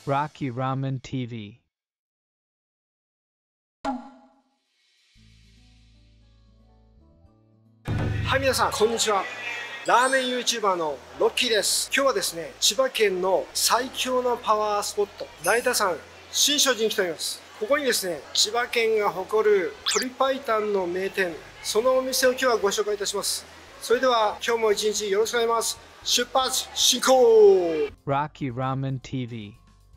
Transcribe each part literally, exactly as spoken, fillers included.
Rocky Ramen ティーブイ。 はい、皆さんこんにちは。ラーメン YouTuber のロッキーです。今日はですね、千葉県の最強のパワースポット、成田山新勝寺に来ております。ここにですね、千葉県が誇る鶏白湯の名店、そのお店を今日はご紹介いたします。それでは今日も一日よろしくお願いします。出発進行。 Rocky Ramen ティーブイ。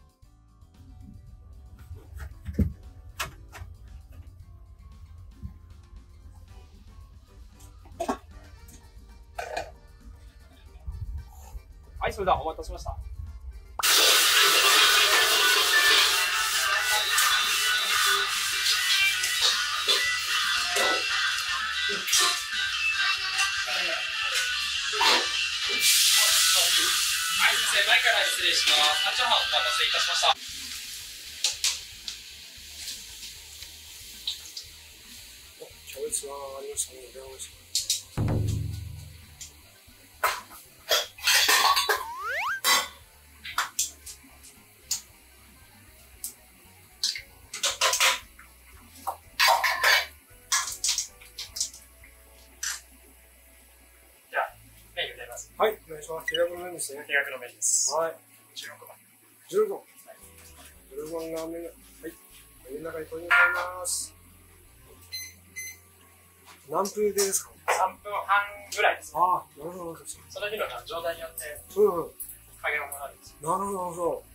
はい、それではお待たせしました。はい、先生、前から失礼します。さんじはんお待たせいたしました。 キャベツがありましたね。お願いします。はい、お願いします。定額の麺ですね。 定額の麺です。 はい。 じゅうろくばん。 じゅうろくばん。じゅうろくばんラーメンが、はい。麺の中に投入されます。何分茹でですか？ さんぷんはんぐらいです。 ああ、なるほど。 その日の状態によって、 うんうん。 加減をもらうんです。 なるほど、なるほど。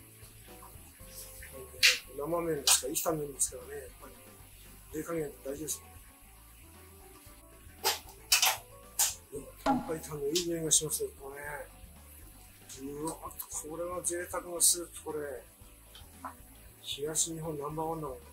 生麺ですから、生きた麺ですからね、やっぱり。茹で加減って大事ですね。鶏白湯のいい匂いがしますよ、これね。うわ、これは贅沢なスープ、これ。東日本ナンバーワンだもん。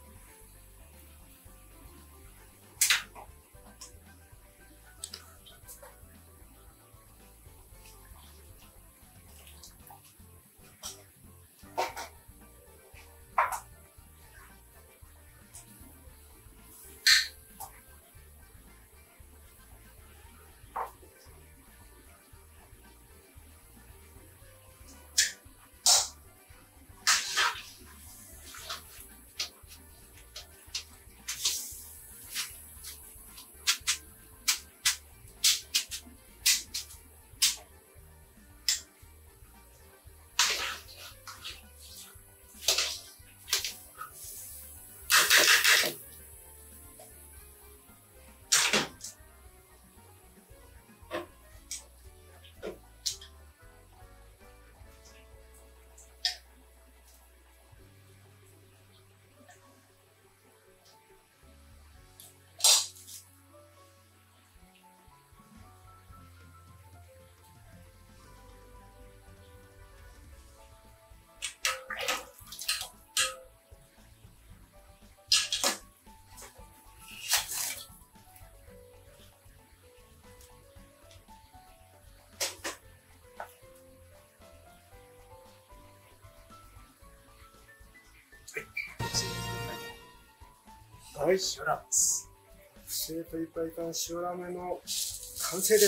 はい、 塩ラーメンです。 特製鶏白湯塩ラーメンの完成です。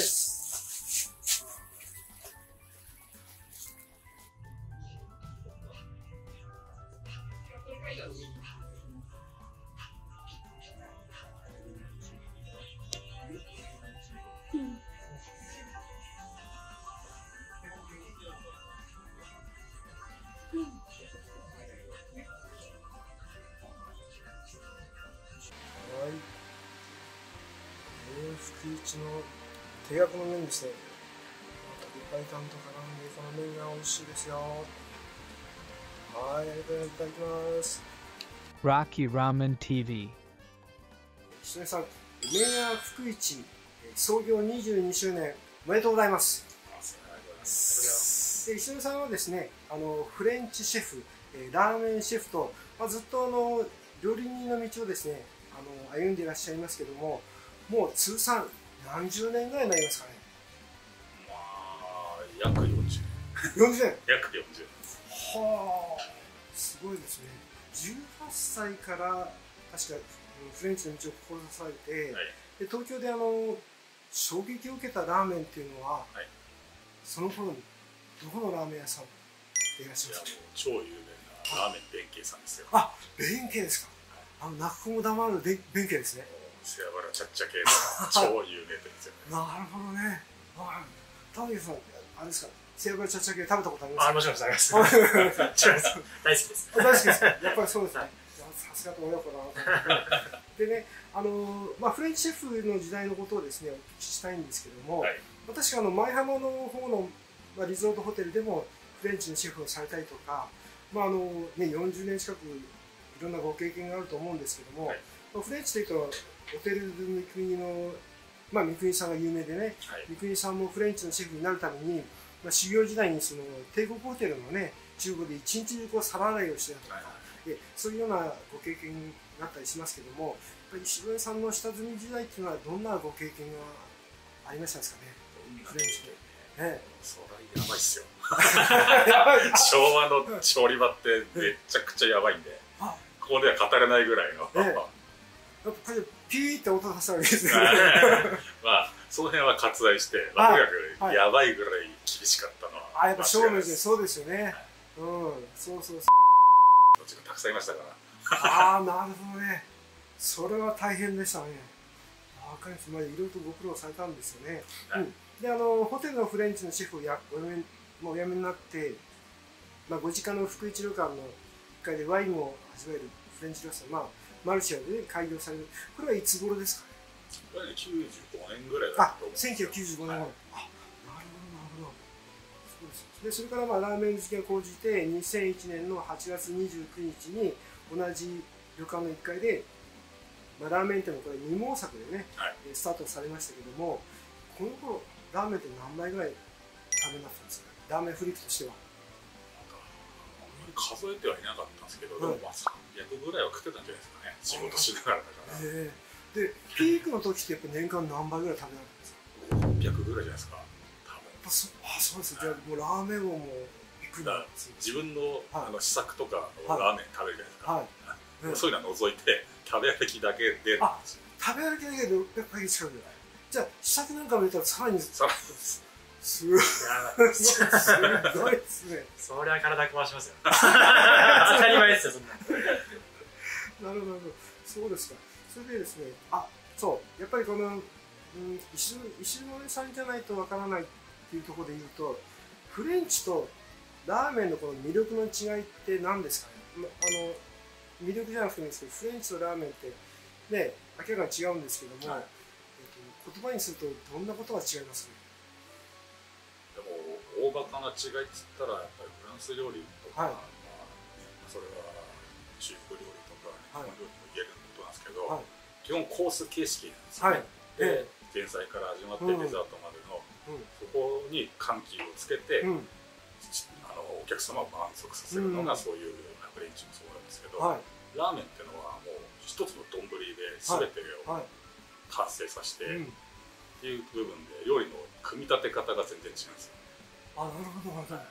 福一の定額の麺ですね。鶏白湯と絡んでこの麺が美味しいですよ。はい、ありがとうございます。 Rocky Ramen ティーブイ。 石根さん、麺屋福一創業にじゅうにしゅうねんおめでとうございます。 ありがとうございます。 で石根さんはですね、あのフレンチシェフ、ラーメンシェフと、まあ、ずっとあの料理人の道をですね、あの歩んでいらっしゃいますけども、もう通算何十年ぐらいになりますかね。 まあ、約よんじゅう。 よんじゅうねん。 約よんじゅう。 はあ、すごいですね。じゅうはっさいから確かフレンチの道を志されて、はい、で東京であの衝撃を受けたラーメンっていうのは、はい、その頃にどこのラーメン屋さんでいらっしゃいますか？ 超有名なラーメン弁慶さんですよ。 あ、弁慶ですか。あの泣く子も黙る弁弁慶ですね。 背脂ちゃっちゃ系の超有名店ですよね。 なるほどね。はい。田辺さん、あれですか。背脂ちゃっちゃ系食べたことありますか。 あ、もちろんあります。大好きです。 大好きです。やっぱりそうですね。さすがと親子だなと。でね、あのまあフレンチシェフの時代のことをですねお聞きしたいんですけども、 はい、 私があの舞浜の方のまあリゾートホテルでもフレンチのシェフをされたりとか、まああのねよんじゅうねん近くいろんなご経験があると思うんですけども、はい、フレンチというとホテル三国のまあ三国さんが有名でね、はい、三国さんもフレンチのシェフになるために、まあ、修行時代にその帝国ホテルのね厨房で一日中こう皿洗いをしてたとか。はい、でそういうようなご経験があったりしますけども、やっぱり石添さんの下積み時代っていうのはどんなご経験がありましたですかね。フレンチで。ええ、 それはやばいっすよ。昭和の調理場ってめちゃくちゃやばいんで、ここでは語れないぐらいの。 ええ、やっぱこれピーって音させたわけですね。 まあその辺は割愛して、まあ、とにかくやばいぐらい厳しかったのは。 あ、やっぱ正面でそうですよね。うん、そうそうそう。 たくさんいましたから。 ああ、なるほどね。それは大変でしたね。わかります。まあ、いろいろとご苦労されたんですよね。はい、うん、で、あの、ホテルのフレンチのシェフをやお辞め、もうお辞めになって、まあ、ご実家の福一旅館のいっかいでワインを味わえるフレンチレストラン、まあ、マルシアで、ね、開業される。これはいつ頃ですかね。 これはきゅうじゅうごねんぐらいだと思うんですよ。 あ、せんきゅうひゃくきゅうじゅうごねん頃。はい、あ、なるほど、なるほど。でそれからまあラーメン好きが高じてにせんいちねんのはちがつにじゅうくにちに同じ旅館のいっかいで、まあ、ラーメン店のこれ二毛作でね、はい、スタートされましたけども、この頃ラーメンって何杯ぐらい食べましたんですか。ラーメンフリックとしては。 あんまり数えてはいなかったんですけど、はい、でもまあさんびゃくぐらいは食ってたんじゃないですかね、仕事しながらだから。 えー、でピークの時ってやっぱ年間何杯ぐらい食べられたんですか。 ろっぴゃくぐらいじゃないですか。 あ、そうです。じゃあもうラーメンをもうびっくりだ。 自分のあの試作とかのラーメン食べるじゃないですか。そういうのは除いて食べ歩きだけで。あ、 食べ歩きだけでろっぴゃくかい近く。じゃあ試作なんか見たらさらにさらにすごいですね。 そりゃ体壊しますよ。当たり前ですよそんな。 なるほど、そうですか。それでですね、あ、そうやっぱりこの、うん、石石森さんじゃないとわからないっていうところで言うと、フレンチとラーメンのこの魅力の違いって何ですかね。あの魅力じゃなくてもいいですけど、フレンチとラーメンってね明らかに違うんですけども、はい、えっと、言葉にするとどんなことが違いますかね。 でも大バカな違いっつったらやっぱりフランス料理とか、はい、まあ、それは中国料理とか日本料理も言えることなんですけど、はい、基本コース形式なんですよね。はい、で前菜から始まってデザートまでの、うん、そこに緩急をつけて、うん、あのお客様を満足させるのがそういうフレンチもそうなんですけど、はい、ラーメンっていうのはもう一つの丼で全てを完成させてっていう部分で料理の組み立て方が全然違うんですよ。 あ、なるほど、はい、だ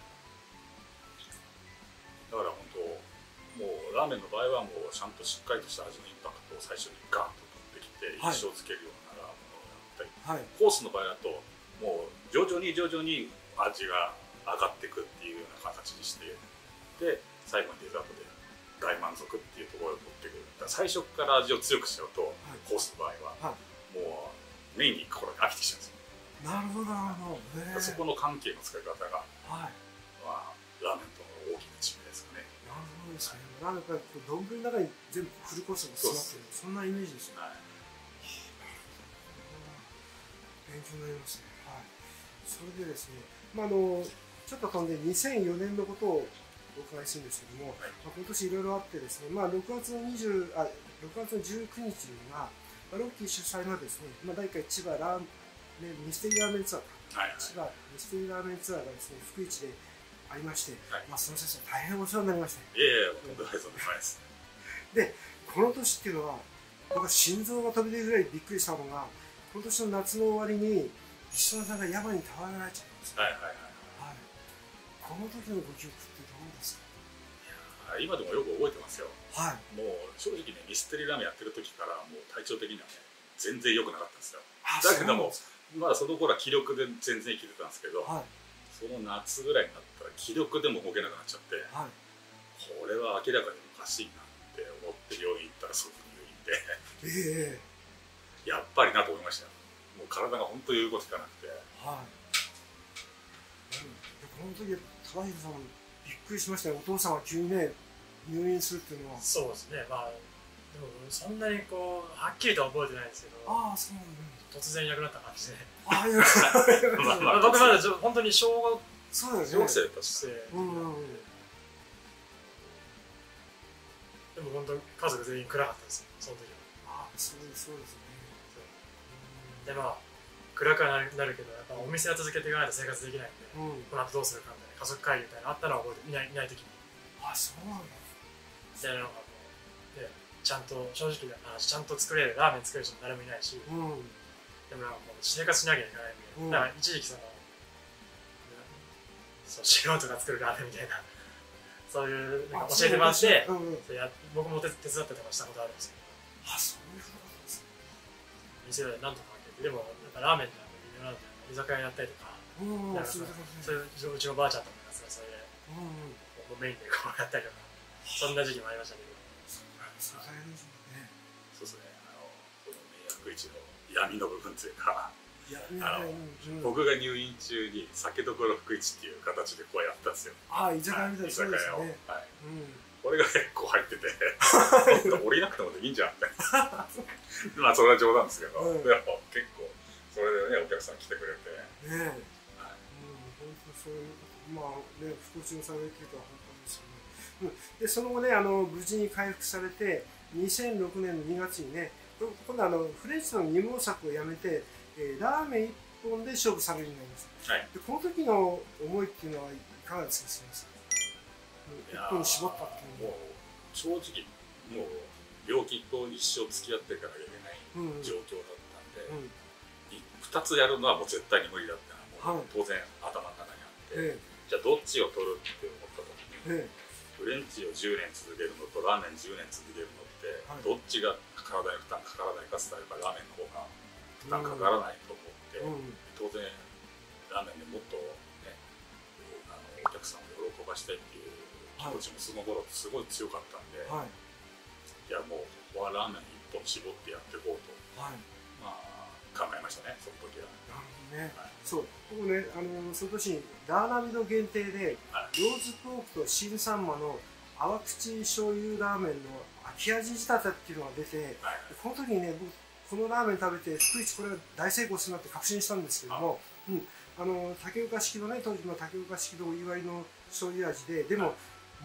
から本当もうラーメンの場合はもうちゃんとしっかりとした味のインパクトを最初にガーッと取ってきて印象をつけるようなラーメンをやったり、はい、コースの場合だともう徐々に徐々に味が上がっていくっていうような形にして、で最後にデザートで大満足っていうところを取ってくる。だから最初から味を強くしちゃうと、はい、コースの場合は、はい、もうメインに行く頃に飽きてきちゃうんですよ。 なるほど、なるほど。 そこの関係の使い方が、 はい、 まあ、ラーメンとの大きな違いですかね。 なるほどですね。ラーメンから丼の中に全部フルコースが詰まってる、そんなイメージですよね。はい、勉強になりますね。はい。それでですね、まあ、あのちょっと飛んでにせんよねんのことをお伺いするんですけども、はい、まあ、今年いろいろあってですね、まあ、ろくがつのにじゅうあろくがつのじゅうくにちにはロッキー主催のですね、まあ、だいいっかい千葉ラーメンミステリーラーメンツアー、はい、千葉ミステリーラーメンツアーがですね福市でありまして、はい、まあ、その先生大変お世話になりました。 いえいえ、とんでもないです。 で、この年っていうのは僕は心臓が飛び出るぐらいびっくりしたのが、今年の夏の終わりに石原さんが山に倒れられちゃうんです。はいはいはい。はい。この時のご記憶ってどうですか。 いや、今でもよく覚えてますよ。 はい。 もう正直ね、ミステリーラーメンやってる時からもう体調的にはね全然良くなかったんですよ。だけどもまだその頃は気力で全然生きてたんですけど、はい、その夏ぐらいになったら気力でも動けなくなっちゃって、はい、 これは明らかにおかしいなって思って病院行ったら即入院で、えー、やっぱりなと思いましたよ。もう体が本当に言うこと聞かなくて、はい、 この時高平さんびっくりしましたよ。お父さんが急にね入院するっていうのは。 そうですね。まあでもそんなにこうはっきりとは覚えてないんですけど、ああそうなんだ、ね、突然いなくなった感じで、ああいやまあ僕まだ本当に小学そうですね、小学生だったし、 うんうんうん、 でも本当家族全員暗かったですよ、その時は。 ああそうですそうですね。 でまあ暗くはなるなるけど、やっぱお店は続けていかないと生活できないんで、うん、この後どうするかみたいな家族会議みたいなのあったのは覚えていないいない時に。 あそうなんだ。 でなんかもうでちゃんと正直な話ちゃんと作れるラーメン作れる人も誰もいないし、うん、でもなんかもう生活しなきゃいけないんで、うん、だから一時期そのそう素人が作るラーメンみたいなそういうなんか教えてもらって、うんうん、そや僕も手伝ったりとかしたことあるんですけど、あそういうことなんですね。店でなんとか開けて、でもなんかラーメンって微妙なんで居酒屋やったりとか、なんかそういううちのばあちゃんとかがそれで、うんうん、メインでこうやったりとか、そんな時期もありましたけど。 そうですね。あのこの迷惑市の闇の部分というか、あの、うん、僕が入院中に酒どころ福市っていう形でこうやったんですよ。 ああ居酒屋みたいな、そうですね。 はい。うん、これが結構入ってて、降りなくてもできんじゃんみたいな。まあそれは冗談ですけど、うん、でも結構それでねお客さん来てくれて。ねえ。はい。うん本当そういうまあね福祉のされてるとは本当ですよね。でその後ねあの無事に回復されてにせんろくねんのにがつにね今度はあのフレンチの二毛作をやめて、えー、ラーメン一本で勝負されるようになります、はい、でこの時の思いっていうのはいかがですか？すみません。一本に絞ったっていうのはもう正直もう病気と一生付き合っていかなきゃいけない状況だったんで、うんうん、ふたつやるのはもう絶対に無理だってのはもう当然頭の中にあって、はい、じゃあどっちを取るって思った時に、ええフレンチをじゅうねん続けるのとラーメンじゅうねん続けるのって、はい、どっちが体に負担かからないかって言ったらラーメンの方が負担かからないと思って、うん、当然ラーメンでもっと、ね、あのお客さんを喜ばしたいっていう気持ちもその頃すごい強かったんで、はい、いやもうここはラーメン一本絞ってやっていこうと、はい、まあ考えましたねその時は。 なるほどね。はい、そう僕ねあのその年にダーナミド限定で、はい、ローズポークと新サンマの淡口醤油ラーメンの秋味仕立てっていうのが出て、はい、この時にね僕このラーメン食べて福市これが大成功するなって確信したんですけども、うん、あの竹岡式のね当時の竹岡式のお祝いの醤油味ででも、はい、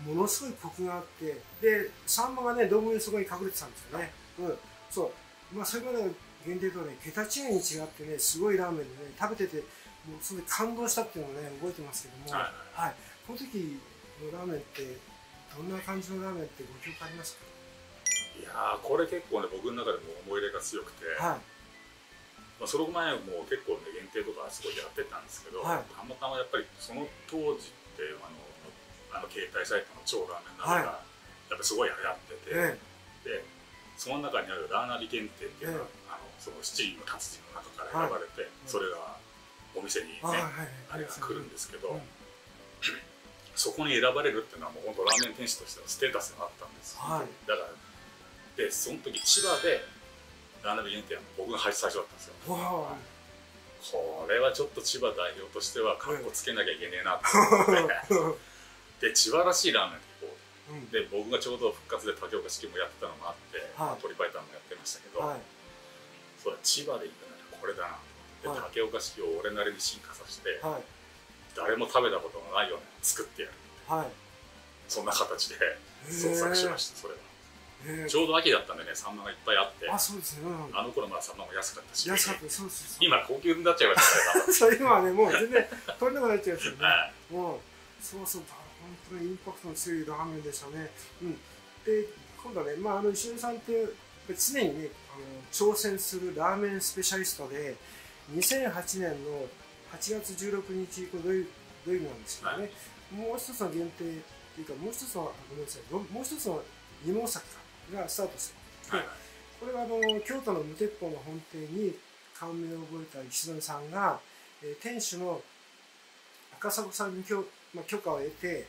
ものすごいコクがあってでサンマがね丼にそこに隠れてたんですよね。うん、そうまあそれまでの限定とはね桁違いに違ってねすごいラーメンでね食べててもうそれで感動したっていうのをね覚えてますけども、はい、はい、この時のラーメンってどんな感じのラーメンってご記憶ありますか？ いやーこれ結構ね僕の中でも思い入れが強くて、はい、まあ、その前も結構ね限定とかすごいやってたんですけど、はい、たまたまやっぱりその当時ってあのあの携帯サイトの超ラーメン鍋がやっぱりすごい流行ってて、はい、でその中にあるラーナビ検定っていうのは、はい、あのそのしちにんの達人の中から選ばれて、はい、それがお店にね、はい、あれが来るんですけど、うん、そこに選ばれるっていうのはもう本当ラーメン店主としてはステータスがあったんです、はい、だからでその時千葉でラーナビ検定は僕が最初だったんですよ。これはちょっと千葉代表としてはカッコつけなきゃいけねえなと思ってで千葉らしいラーメンってこう、うん、で僕がちょうど復活で竹岡式もやってたのもあって、はい、鶏白湯もやってましたけど、はい、そうだ千葉で行くならこれだなと思って、はい、竹岡式を俺なりに進化させて、はい、誰も食べたことのないような作ってやるって、はい、そんな形で創作しました。それはちょうど秋だったんでね、サンマがいっぱいあって、あ、そうですね、うん、あの頃まだサンマも安かったし、安かった、そうです今高級になっちゃいましたね。そう今はねもう全然取れなくなっちゃいますよね。もうそうそう本当にインパクトの強いラーメンでしたね。うん、で今度はね、まああの石上さんって常にねあの挑戦するラーメンスペシャリストで、にせんはちねんのはちがつじゅうろくにちこれ土曜日なんですけどね、はい、もう一つの限定っていうかもう一つのごめんなさいもう一つの二毛作がスタートして、はい、これはあの京都の無鉄砲の本店に感銘を覚えた石野さんが、えー、店主の赤迫さんに許,、まあ、許可を得て、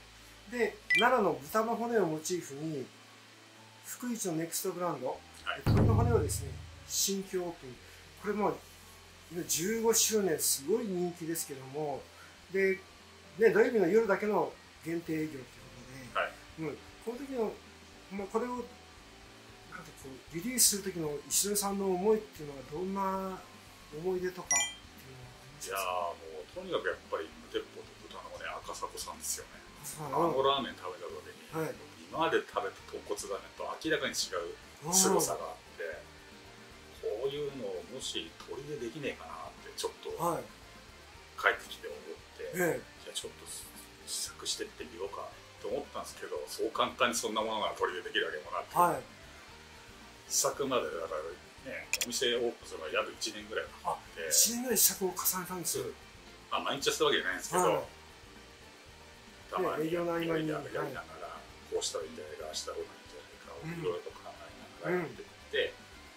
で奈良の豚の骨をモチーフに福一のネクストブランド、はい、鳥の骨をですね新居オープン、これもじゅうごしゅうねんすごい人気ですけども、で、ね、土曜日の夜だけの限定営業ということで、はい、うん、この時の、まあ、これをなんかこうリリースする時の石野さんの思いっていうのはどんな思い出とかっていうのはありますか？いやもうとにかくやっぱり無鉄砲と豚の骨赤迫さんですよね。あのラーメン食べた時に、はい、今まで食べた豚骨ラーメンと明らかに違う凄さがあって、こういうのをもし取り入れできねえかなってちょっと帰ってきて思って、はい、じゃあちょっと試作してってみようかと思ったんですけど、そう簡単にそんなものが取り入れできるわけもなくて、はい、試作までだからね、お店オープンするのが約いちねんぐらいかかって、いちねんぐらい試作を重ねたんですよ。 まあ毎日やったわけじゃないんですけど、はい、たまに営業の合間にやりながら、こうしたらいいんじゃないか、ああしたらいいんじゃないかをいろいろと考えながらやっていって、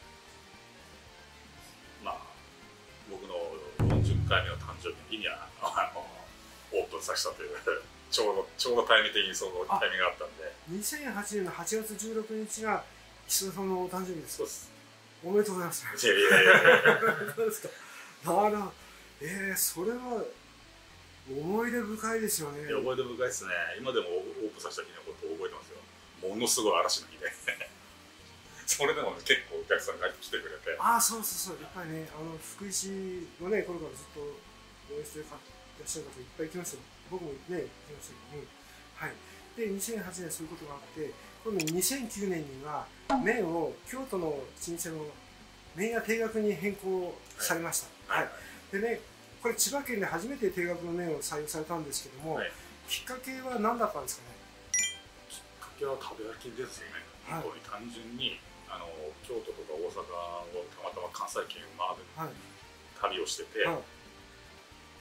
うん、まあ僕のよんじゅっかいめの誕生日にはあのオープンさせたというちょうどちょうどタイミング的にそのタイミングがあったんで、 にせんはちねんのはちがつじゅうろくにちが石田さんのお誕生日です。 そうです。 おめでとうございます。 いやいやいやどうですか。だからえー、それは思い出深いですよね。 いや思い出深いですね。今でもオープンさせた日のことを覚えてますよ。ものすごい嵐の日でそれでも、ね、結構お客さんが来てくれて、 ああそうそうそう、やっぱりね、あの福井市のね頃からずっと応援していらっしゃる方いっぱい来ましたよ。僕もね来ましたけど、うん、はい。でにせんはちねんそういうことがあって、今度にせんきゅうねんには麺を京都の老舗の麺屋定額に変更されました。はい、はい、でね、これ千葉県で初めて定額の麺を採用されたんですけども、はい、きっかけは何だったんですかね。 きっかけは食べ歩きですよね。はい、本当に単純にあの京都とか大阪をたまたま関西圏を回る、はい、旅をしてて、はい、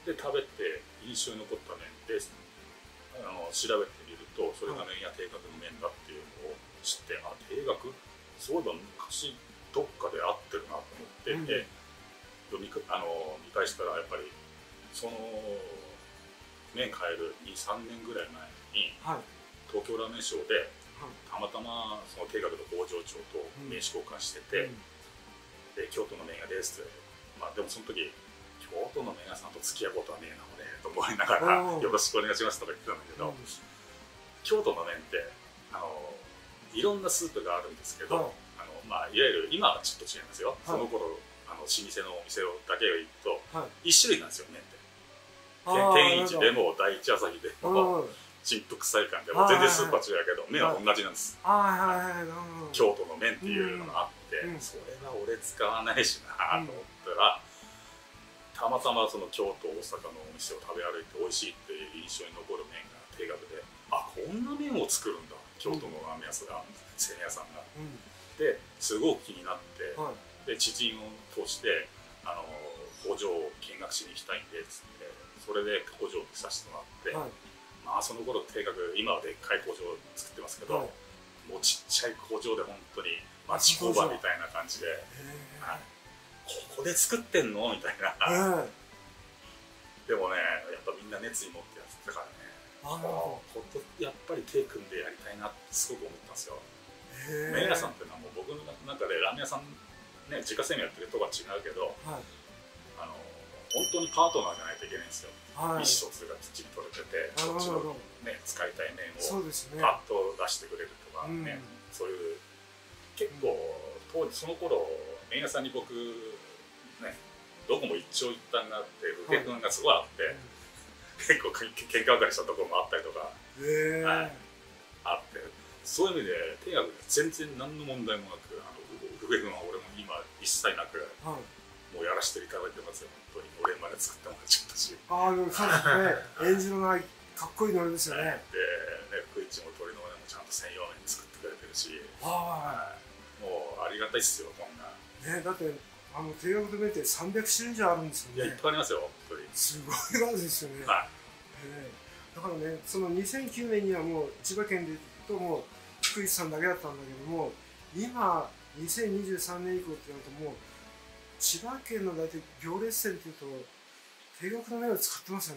で食べて印象に残った麺であの調べてみると、それが麺屋定額の麺だっていうのを知って、あ、定額そういえば昔どっかで合ってるなと思ってて、うん、見, あの見返したらやっぱりその麺変えるにさんねんぐらい前に、はい、東京ラーメンショーで、はい、たまたまその定額の工場長と名刺交換してて、うん、で京都の麺屋ですって、まあ、でもその時京都の麺屋さんと付き合うことはねえなのでと思いながらよろしくお願いしますとか言ってたんだけど、うん、京都の麺ってあのいろんなスープがあるんですけど、はい、あのまあ、いわゆる今はちょっと違いますよ、はい、その頃あの老舗のお店だけを行くと、はい、いち種類なんですよ麺って。天一でも第一朝日でも陳腐臭い感じでも全然スープは違うけど麺は同じなんです。京都の麺っていうのがあって、うん、それは俺使わないしなと思ったら、うん、たまたまその京都大阪のお店を食べ歩いて美味しいっていう印象に残る麺が定額で、あ、こんな麺を作るんだ京都のラーメン屋さんが、製麺屋さんが、うん、ですごく気になって、はい、で知人を通してあの工場を見学しに行きたいんでっつって、それで工場を見させてもらって、はい、まあその頃定額今はでっかい工場を作ってますけど、はい、もうちっちゃい工場で本当に町工場みたいな感じで、はい、ここで作ってんのみたいなでもね、やっぱみんな熱意持ってやってたからね、あのことやっぱり手組んでやりたいなってすごく思ったんですよ。麺屋さんっていうのはもう僕の中でラーメン屋さんね、自家製麺やってるとは違うけど、はい、あの本当にパートナーじゃないといけないんですよ。はい、意思疎通がきっちり取れてて、そっちの、ね、使いたい麺をパッと出してくれるとかね、そう、ね、うん、そういう結構当時その頃麺屋さんに僕ね、どこも一長一短があって不平不満がすごいあって、はい、結構喧嘩別れしたところもあったりとか、はい、あって、そういう意味で定額で全然何の問題もなく、あの不平不満は俺も今一切なく、はい、もうやらせていただいてますよ。本当にお礼まで作ってもらっちゃったし、 ああでもそうですね、演じのないかっこいいのれですよね。 でね、福一も鳥の骨もちゃんと専用麺作ってくれてるし、はい、もうありがたいっすよこんなね。だってあの定額麺ってさんびゃくしゅるい以上あるんですよね。 いや、いっぱいありますよ本当に。すごい数ですよね。はい、えー、だからね、そのにせんきゅうねんにはもう千葉県でとも福一さんだけだったんだけども、今にせんにじゅうさんねん以降ってなるともう千葉県の大体行列店っていうと定額の麺を使ってますよね。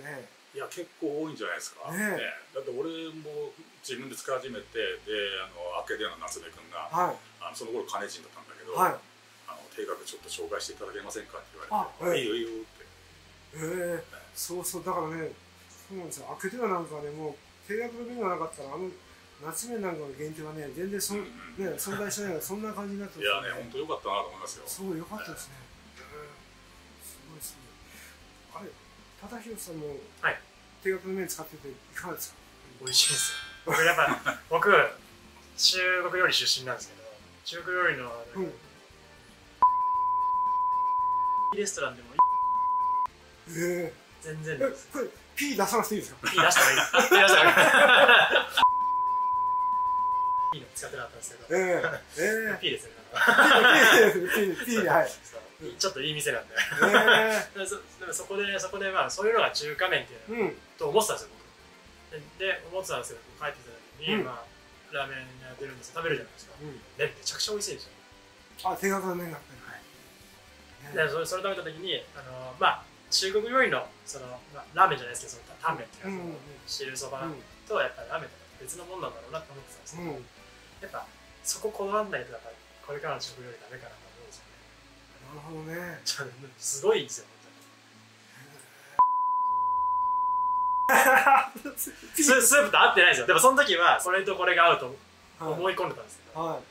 いや結構多いんじゃないですか、ねね、だって俺も自分で使い始めてであのアーケディアの夏目君が、はい、あのその頃金人だったんだけど、はい、あの定額ちょっと紹介していただけませんかって言われて、いいよいいよって。ええ、 そうそう、だからね、そうなんですよ、アーケディアなんかね、もう定額の便がなかったら、あの夏目なんかの限定はね、全然そ、うんうん、ね、存在しないから、そんな感じになってますね。いやね、本当良かったなと思いますよ。 そう、良かったですね。すごいすごい。あれ、忠宏さんも定額の麺使ってていかがですか？ 美味しいですよ。僕やっぱ僕中国料理出身なんですけど、中国料理のレストランでもええ全然です。 これ P 出さなくていいですか？ P 出した方がいいです。P 出した方がいい。P の使ってなかったんですけど。ええ P ですね。P はい。ちょっといい店なんで。でもそこでそこでまあそういうのが中華麺っていうのと思ってたんですよ僕。で思ってたんですけど帰ってきた時にまあラーメンやってるんです食べるじゃないですか。麺めちゃくちゃ美味しいんですよ。 あ、定額の麺が。 でそれそれ食べた時にあのまあ中国料理のそのラーメンじゃないですけどそのタンメンっていう汁そばとやっぱりラーメンと別のもんなんだろうなと思ってたんですけど、やっぱそここだわんないとやっぱこれからの中国料理ダメかなと思うんですよね。 なるほどね。 すごいんですよ本当に。ス, スープと合ってないですよ。でもその時はこれとこれが合うと思い込んでたんですけど、はい、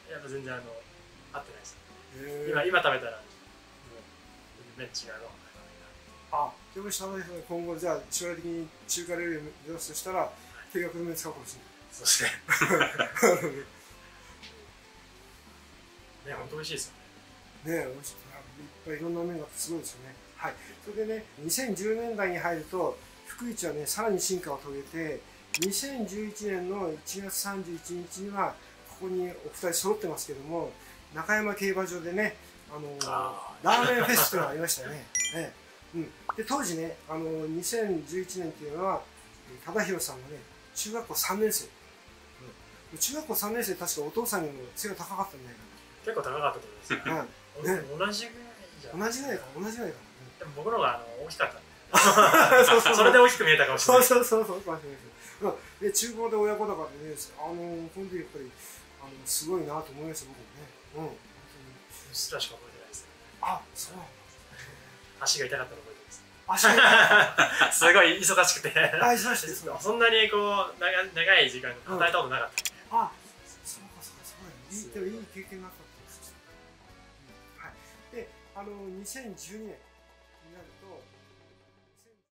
やっぱ全然あの合ってないです。今今食べたらもう麺違うの。 あ、でも今後じゃあ将来的に中華料理を目指すとしたら定額の麺使うかもしれない。 そうですね。ね、本当美味しいですよね。 ね、美味しい。いっぱいいろんな麺がすごいですよね。はい。それでね、にせんじゅうねんだいに入ると福市はねさらに進化を遂げて、にせんじゅういちねんのいちがつさんじゅういちにちにはここにお二人揃ってますけども、中山競馬場でね、あのー、ラーメンフェスというのがありましたよね。ね、うん。で当時ね、あのー、にせんじゅういちねんっていうのは忠宏さんがね中学校さんねんせい。うん、中学校さんねんせい確かお父さんにも背が高かったんだよ。 結構高かったと思いますよ。ね、同じぐらいじゃん。 同じぐらいか、同じぐらいか。 でも僕の方があの大きかったんで。それで大きく見えたかもしれない。 そうそうそうそう。で中高で親子だからね、あの本当にやっぱりあのすごいなと思いました僕もね。うん。うっすらしか覚えてないです。 あ、そう。 足が痛かったの覚えてます。足がすごい忙しくて。 あ、忙しいです。 そんなにこう長長い時間働いたことなかった。 あ、そうかそうかそうか。いいでもいい経験があった。はい。で、あのにせんじゅうにねんになると